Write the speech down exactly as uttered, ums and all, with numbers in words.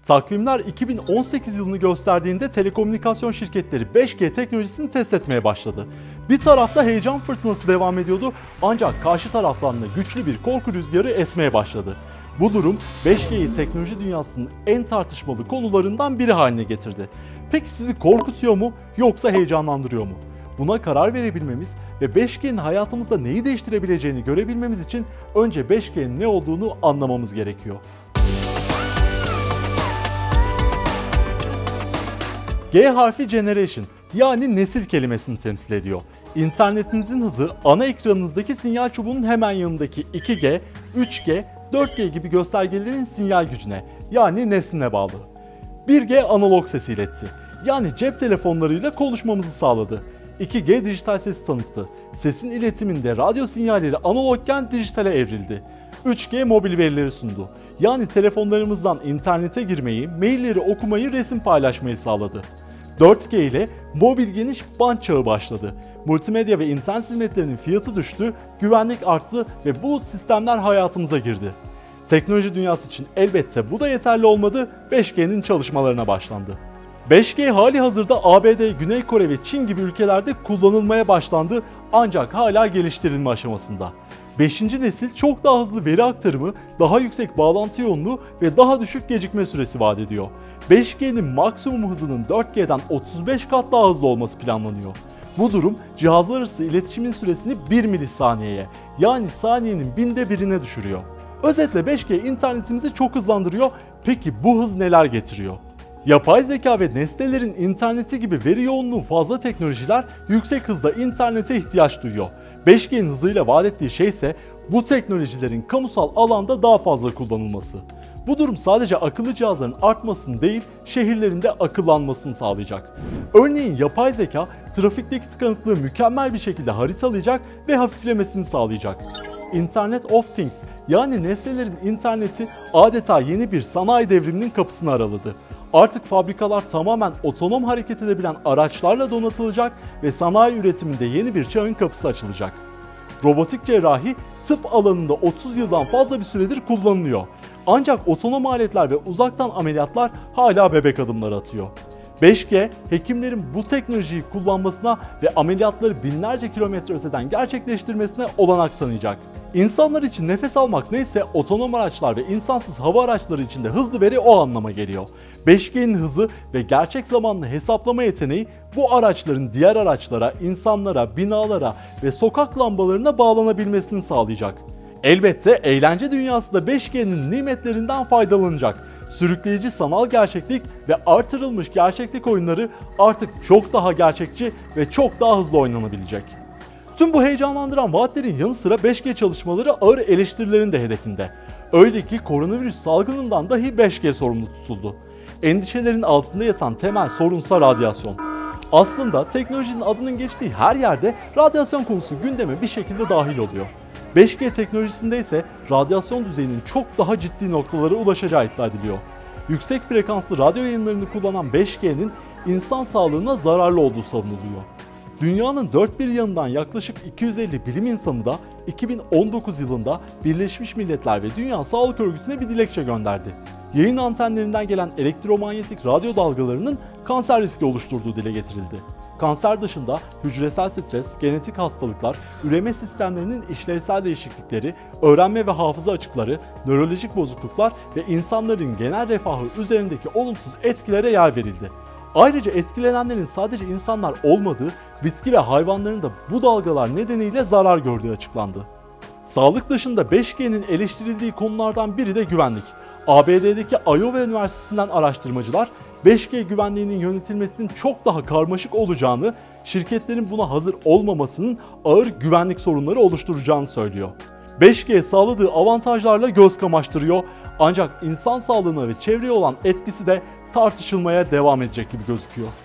Takvimler iki bin on sekiz yılını gösterdiğinde telekomünikasyon şirketleri beş G teknolojisini test etmeye başladı. Bir tarafta heyecan fırtınası devam ediyordu ancak karşı taraftan da güçlü bir korku rüzgarı esmeye başladı. Bu durum beş G'yi teknoloji dünyasının en tartışmalı konularından biri haline getirdi. Peki sizi korkutuyor mu yoksa heyecanlandırıyor mu? Buna karar verebilmemiz ve beş G'nin hayatımızda neyi değiştirebileceğini görebilmemiz için önce beş G'nin ne olduğunu anlamamız gerekiyor. G harfi generation yani nesil kelimesini temsil ediyor. İnternetinizin hızı ana ekranınızdaki sinyal çubuğunun hemen yanındaki iki G, üç G, dört G gibi göstergelerin sinyal gücüne yani nesline bağlı. bir G analog ses iletti. Yani cep telefonlarıyla konuşmamızı sağladı. iki G dijital sesi tanıttı. Sesin iletiminde radyo sinyalleri analogken dijitale evrildi. üç G mobil verileri sundu. Yani telefonlarımızdan internete girmeyi, mailleri okumayı, resim paylaşmayı sağladı. dört G ile mobil geniş bant çağı başladı. Multimedya ve internet hizmetlerinin fiyatı düştü, güvenlik arttı ve bulut sistemler hayatımıza girdi. Teknoloji dünyası için elbette bu da yeterli olmadı, beş G'nin çalışmalarına başlandı. beş G hali hazırda A B D, Güney Kore ve Çin gibi ülkelerde kullanılmaya başlandı ancak hala geliştirilme aşamasında. beşinci nesil çok daha hızlı veri aktarımı, daha yüksek bağlantı yoğunluğu ve daha düşük gecikme süresi vaat ediyor. beş G'nin maksimum hızının dört G'den otuz beş kat daha hızlı olması planlanıyor. Bu durum cihazlar arası iletişimin süresini bir milisaniyeye yani saniyenin binde birine düşürüyor. Özetle beş G internetimizi çok hızlandırıyor. Peki bu hız neler getiriyor? Yapay zeka ve nesnelerin interneti gibi veri yoğunluğu fazla teknolojiler yüksek hızda internete ihtiyaç duyuyor. beş G'nin hızıyla vaat ettiği şey ise bu teknolojilerin kamusal alanda daha fazla kullanılması. Bu durum sadece akıllı cihazların artmasını değil, şehirlerin de akıllanmasını sağlayacak. Örneğin yapay zeka, trafikteki tıkanıklığı mükemmel bir şekilde haritalayacak ve hafiflemesini sağlayacak. Internet of Things yani nesnelerin interneti adeta yeni bir sanayi devriminin kapısını araladı. Artık fabrikalar tamamen otonom hareket edebilen araçlarla donatılacak ve sanayi üretiminde yeni bir çağın kapısı açılacak. Robotik cerrahi tıp alanında otuz yıldan fazla bir süredir kullanılıyor. Ancak otonom aletler ve uzaktan ameliyatlar hala bebek adımları atıyor. beş G, hekimlerin bu teknolojiyi kullanmasına ve ameliyatları binlerce kilometre öteden gerçekleştirmesine olanak tanıyacak. İnsanlar için nefes almak neyse otonom araçlar ve insansız hava araçları için de hızlı veri o anlama geliyor. beş G'nin hızı ve gerçek zamanlı hesaplama yeteneği bu araçların diğer araçlara, insanlara, binalara ve sokak lambalarına bağlanabilmesini sağlayacak. Elbette eğlence dünyası da beş G'nin nimetlerinden faydalanacak. Sürükleyici sanal gerçeklik ve artırılmış gerçeklik oyunları artık çok daha gerçekçi ve çok daha hızlı oynanabilecek. Tüm bu heyecanlandıran vaatlerin yanı sıra beş G çalışmaları ağır eleştirilerin de hedefinde. Öyle ki koronavirüs salgınından dahi beş G sorumlu tutuldu. Endişelerin altında yatan temel sorunsa radyasyon. Aslında teknolojinin adının geçtiği her yerde radyasyon konusu gündeme bir şekilde dahil oluyor. beş G teknolojisinde ise radyasyon düzeyinin çok daha ciddi noktalara ulaşacağı iddia ediliyor. Yüksek frekanslı radyo yayınlarını kullanan beş G'nin insan sağlığına zararlı olduğu savunuluyor. Dünyanın dört bir yanından yaklaşık iki yüz elli bilim insanı da iki bin on dokuz yılında Birleşmiş Milletler ve Dünya Sağlık Örgütü'ne bir dilekçe gönderdi. Yayın antenlerinden gelen elektromanyetik radyo dalgalarının kanser riski oluşturduğu dile getirildi. Kanser dışında hücresel stres, genetik hastalıklar, üreme sistemlerinin işlevsel değişiklikleri, öğrenme ve hafıza açıkları, nörolojik bozukluklar ve insanların genel refahı üzerindeki olumsuz etkilere yer verildi. Ayrıca etkilenenlerin sadece insanlar olmadığı, bitki ve hayvanların da bu dalgalar nedeniyle zarar gördüğü açıklandı. Sağlık dışında beş G'nin eleştirildiği konulardan biri de güvenlik. A B D'deki Iowa Üniversitesi'nden araştırmacılar beş G güvenliğinin yönetilmesinin çok daha karmaşık olacağını, şirketlerin buna hazır olmamasının ağır güvenlik sorunları oluşturacağını söylüyor. beş G sağladığı avantajlarla göz kamaştırıyor ancak insan sağlığına ve çevreye olan etkisi de tartışılmaya devam edecek gibi gözüküyor.